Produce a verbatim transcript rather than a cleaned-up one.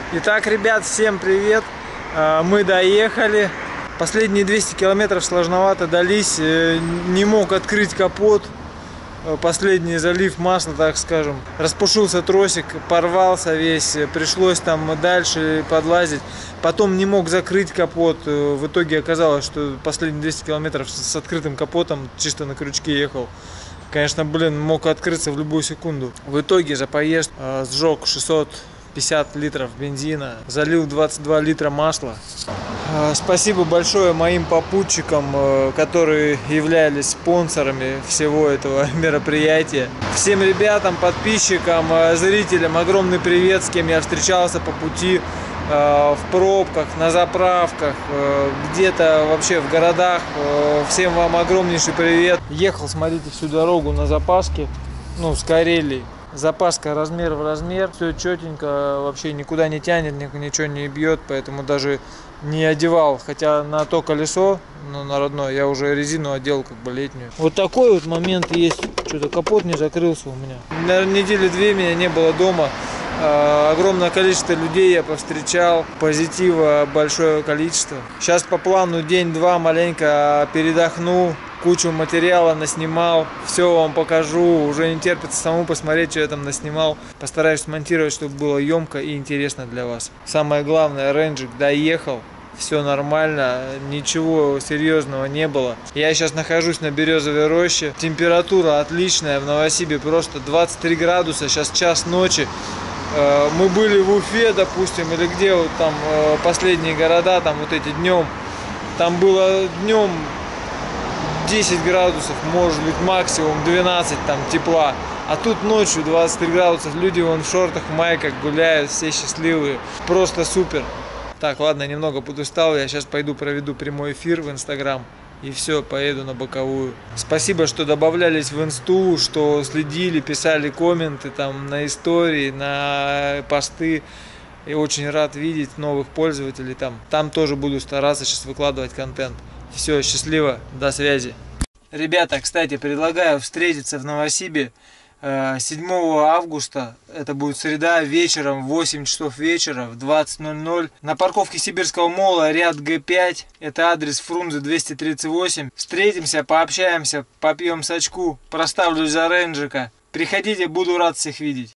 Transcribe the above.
Итак, ребят, всем привет! Мы доехали. Последние двести километров сложновато дались. Не мог открыть капот. Последний залив масла, так скажем. Распушился тросик, порвался весь. Пришлось там дальше подлазить. Потом не мог закрыть капот. В итоге оказалось, что последние двести километров с открытым капотом чисто на крючке ехал. Конечно, блин, мог открыться в любую секунду. В итоге за поездку э, сжег шестьсот пятьдесят литров бензина, залил двадцать два литра масла. Э, спасибо большое моим попутчикам, э, которые являлись спонсорами всего этого мероприятия. Всем ребятам, подписчикам, э, зрителям огромный привет, с кем я встречался по пути. В пробках, на заправках, где-то вообще в городах. Всем вам огромнейший привет. Ехал, смотрите, всю дорогу на запаске, ну, с Карелии. Запаска размер в размер, все четенько, вообще никуда не тянет, ничего не бьет, поэтому даже не одевал. Хотя на то колесо, ну, на родное, я уже резину одел, как бы летнюю. Вот такой вот момент есть. Что-то капот не закрылся у меня. Наверное, недели две меня не было дома. Огромное количество людей я повстречал, позитива большое количество. Сейчас по плану день-два маленько передохну, кучу материала наснимал, все вам покажу, уже не терпится самому посмотреть, что я там наснимал. Постараюсь смонтировать, чтобы было емко и интересно для вас. Самое главное, рейнджик доехал. Все нормально, ничего серьезного не было. Я сейчас нахожусь на Березовой роще. Температура отличная, в Новосибе просто двадцать три градуса, сейчас час ночи. Мы были в Уфе, допустим, или где вот там последние города, там вот эти днем. Там было днем десять градусов, может быть максимум двенадцать там тепла. А тут ночью двадцать три градуса, люди вон в шортах, в майках гуляют, все счастливые. Просто супер. Так, ладно, немного подустал, я сейчас пойду проведу прямой эфир в Инстаграм. И все, поеду на боковую. Спасибо, что добавлялись в инсту, что следили, писали комменты там на истории, на посты. И очень рад видеть новых пользователей там. Там тоже буду стараться сейчас выкладывать контент. Все, счастливо, до связи. Ребята, кстати, предлагаю встретиться в Новосибе седьмого августа, это будет среда, вечером, в восемь часов вечера, в двадцать ноль ноль, на парковке Сибирского молла, ряд Г пять, это адрес Фрунзе двести тридцать восемь. Встретимся, пообщаемся, попьем сачку, проставлюсь за рейнджика. Приходите, буду рад всех видеть.